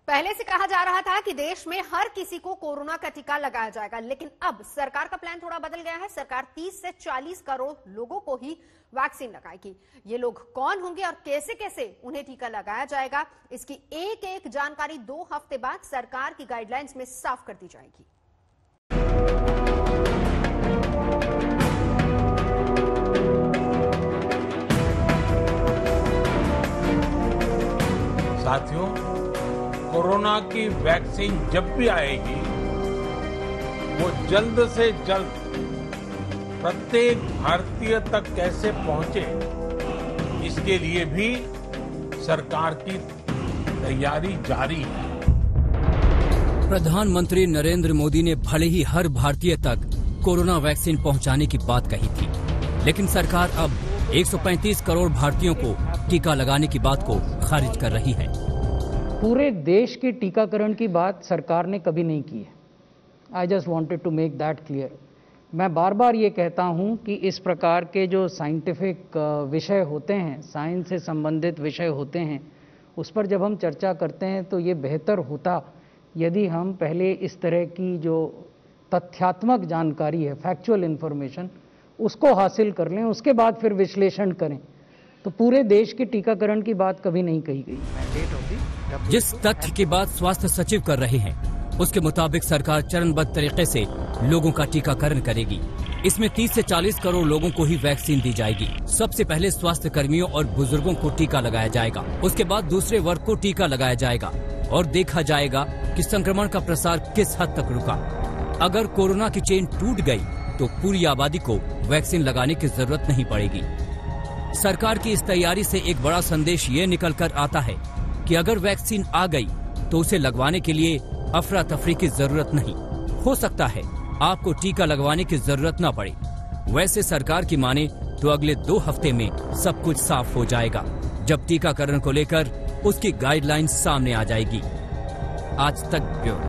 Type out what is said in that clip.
पहले से कहा जा रहा था कि देश में हर किसी को कोरोना का टीका लगाया जाएगा, लेकिन अब सरकार का प्लान थोड़ा बदल गया है। सरकार 30 से 40 करोड़ लोगों को ही वैक्सीन लगाएगी। ये लोग कौन होंगे और कैसे कैसे उन्हें टीका लगाया जाएगा, इसकी एक एक जानकारी 2 हफ्ते बाद सरकार की गाइडलाइंस में साफ कर दी जाएगी। साथियों, कोरोना की वैक्सीन जब भी आएगी वो जल्द से जल्द प्रत्येक भारतीय तक कैसे पहुंचे, इसके लिए भी सरकार की तैयारी जारी है। प्रधानमंत्री नरेंद्र मोदी ने भले ही हर भारतीय तक कोरोना वैक्सीन पहुंचाने की बात कही थी, लेकिन सरकार अब 135 करोड़ भारतीयों को टीका लगाने की बात को खारिज कर रही है। पूरे देश के टीकाकरण की बात सरकार ने कभी नहीं की है। I just wanted to make that clear. मैं बार बार ये कहता हूँ कि इस प्रकार के जो साइंटिफिक विषय होते हैं, साइंस से संबंधित विषय होते हैं, उस पर जब हम चर्चा करते हैं तो ये बेहतर होता यदि हम पहले इस तरह की जो तथ्यात्मक जानकारी है, फैक्चुअल इंफॉर्मेशन, उसको हासिल कर लें, उसके बाद फिर विश्लेषण करें। तो पूरे देश के टीकाकरण की बात कभी नहीं कही गई। जिस तथ्य की बात स्वास्थ्य सचिव कर रहे हैं, उसके मुताबिक सरकार चरणबद्ध तरीके से लोगों का टीकाकरण करेगी। इसमें 30 से 40 करोड़ लोगों को ही वैक्सीन दी जाएगी। सबसे पहले स्वास्थ्य कर्मियों और बुजुर्गों को टीका लगाया जाएगा, उसके बाद दूसरे वर्ग को टीका लगाया जाएगा और देखा जाएगा कि संक्रमण का प्रसार किस हद तक रुका। अगर कोरोना की चेन टूट गई तो पूरी आबादी को वैक्सीन लगाने की जरूरत नहीं पड़ेगी। सरकार की इस तैयारी से एक बड़ा संदेश ये निकल कर आता है कि अगर वैक्सीन आ गई तो उसे लगवाने के लिए अफरा तफरी की जरूरत नहीं। हो सकता है आपको टीका लगवाने की जरूरत न पड़े। वैसे सरकार की माने तो अगले 2 हफ्ते में सब कुछ साफ हो जाएगा, जब टीकाकरण को लेकर उसकी गाइडलाइन सामने आ जाएगी। आज तक ब्यूरो।